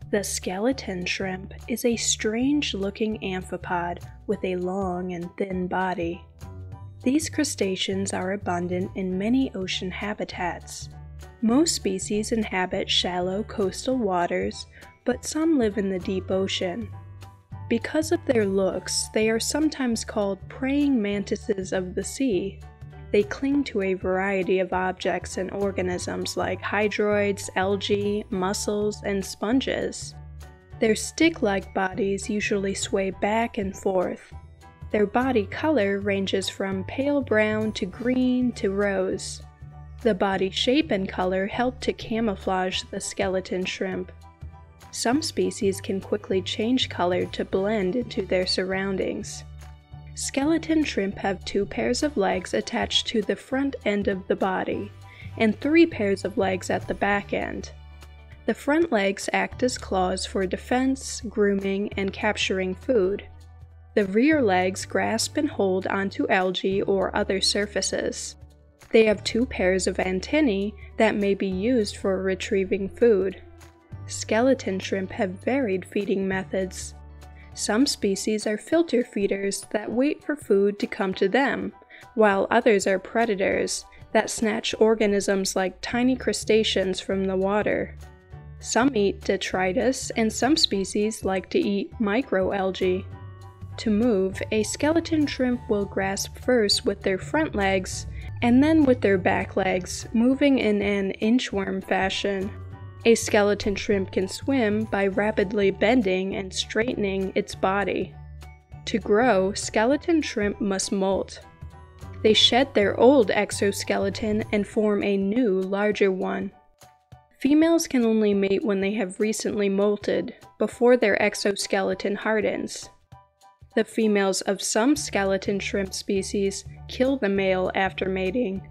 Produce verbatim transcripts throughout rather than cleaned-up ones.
The skeleton shrimp is a strange-looking amphipod with a long and thin body. These crustaceans are abundant in many ocean habitats. Most species inhabit shallow coastal waters, but some live in the deep ocean. Because of their looks, they are sometimes called praying mantises of the sea. They cling to a variety of objects and organisms like hydroids, algae, mussels, and sponges. Their stick-like bodies usually sway back and forth. Their body color ranges from pale brown to green to rose. The body shape and color help to camouflage the skeleton shrimp. Some species can quickly change color to blend into their surroundings. Skeleton shrimp have two pairs of legs attached to the front end of the body, and three pairs of legs at the back end. The front legs act as claws for defense, grooming, and capturing food. The rear legs grasp and hold onto algae or other surfaces. They have two pairs of antennae that may be used for retrieving food. Skeleton shrimp have varied feeding methods. Some species are filter feeders that wait for food to come to them, while others are predators that snatch organisms like tiny crustaceans from the water. Some eat detritus, and some species like to eat microalgae. To move, a skeleton shrimp will grasp first with their front legs, and then with their back legs, moving in an inchworm fashion. A skeleton shrimp can swim by rapidly bending and straightening its body. To grow, skeleton shrimp must molt. They shed their old exoskeleton and form a new, larger one. Females can only mate when they have recently molted, before their exoskeleton hardens. The females of some skeleton shrimp species kill the male after mating.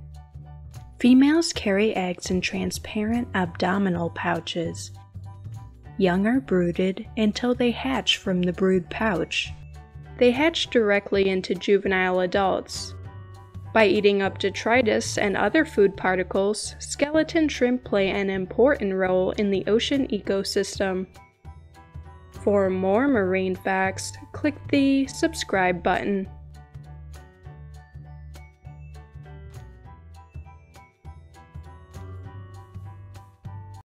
Females carry eggs in transparent abdominal pouches. Young are brooded until they hatch from the brood pouch. They hatch directly into juvenile adults. By eating up detritus and other food particles, skeleton shrimp play an important role in the ocean ecosystem. For more marine facts, click the subscribe button.